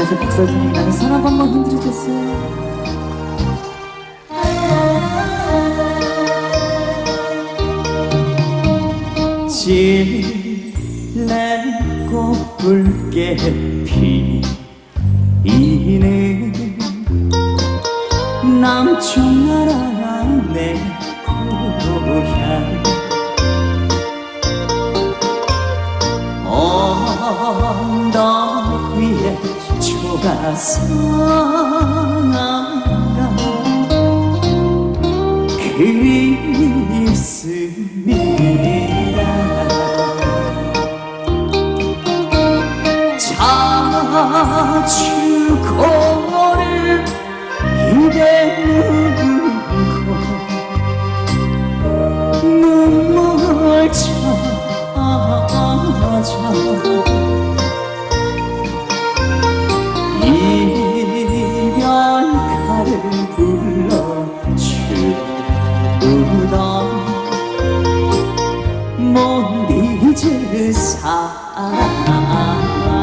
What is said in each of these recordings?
안녕하세요, 박서진입니다. 나는 손 한 번만 흔들어주세요. 질레 꽃붉게 피는 남쪽 나라 내 고향 언덕 위에 초가상가 그립습니다. 자주 고를 입에 묻고 눈물 찾아 이별가를 불러주던 못 잊을 사람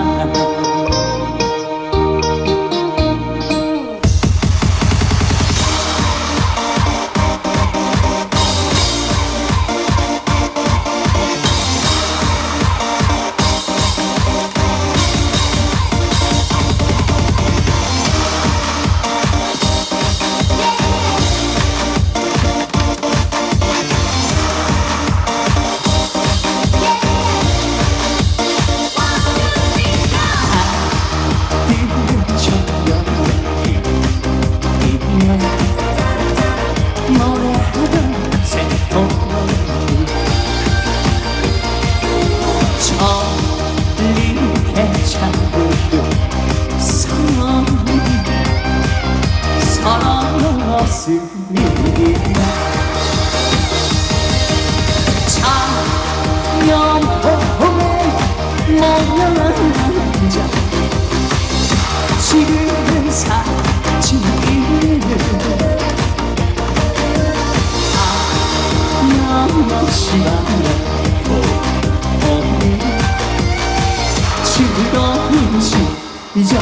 작년봄에 모여앉아 지금은 사진을 하염없이 만나보니 즐거운 시절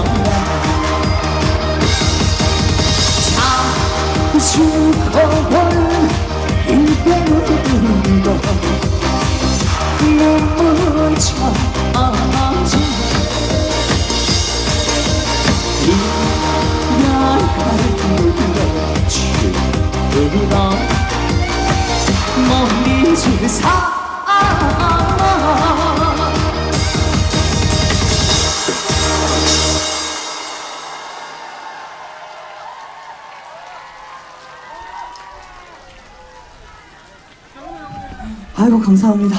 죽어버린 인생도 눈물 찾아 이별가를 불러주던 못 잊을 사람 아이고 감사합니다.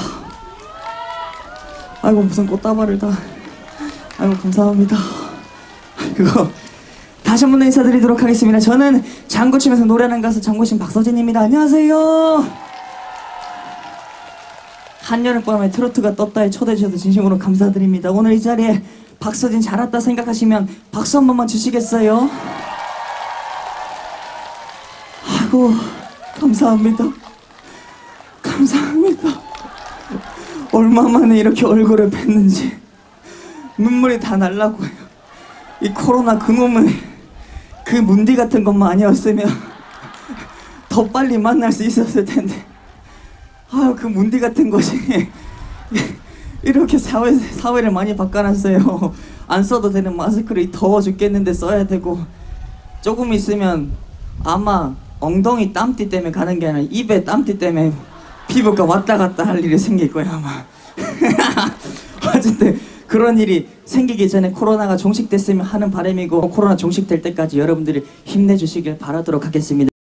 아이고 무슨 꽃다발을 다. 아이고 감사합니다. 아이고 다시 한 번 인사드리도록 하겠습니다. 저는 장구 치면서 노래하는 가수 장구신 박서진입니다. 안녕하세요. 한여름밤에 트로트가 떴다에 초대해 주셔서 진심으로 감사드립니다. 오늘 이 자리에 박서진 잘 왔다 생각하시면 박수 한 번만 주시겠어요? 아이고 감사합니다. 감사합니다. 얼마만에 이렇게 얼굴을 뵀는지 눈물이 다 날라고요. 이 코로나 그놈의 그 문디 같은 것만 아니었으면 더 빨리 만날 수 있었을 텐데 아유 그 문디 같은 것이 이렇게 사회를 많이 바꿔놨어요. 안 써도 되는 마스크를 더워 죽겠는데 써야 되고 조금 있으면 아마 엉덩이 땀띠 때문에 가는 게 아니라 입에 땀띠 때문에 피부가 왔다 갔다 할 일이 생길 거야 아마. 어쨌든 그런 일이 생기기 전에 코로나가 종식됐으면 하는 바람이고 코로나 종식될 때까지 여러분들이 힘내주시길 바라도록 하겠습니다.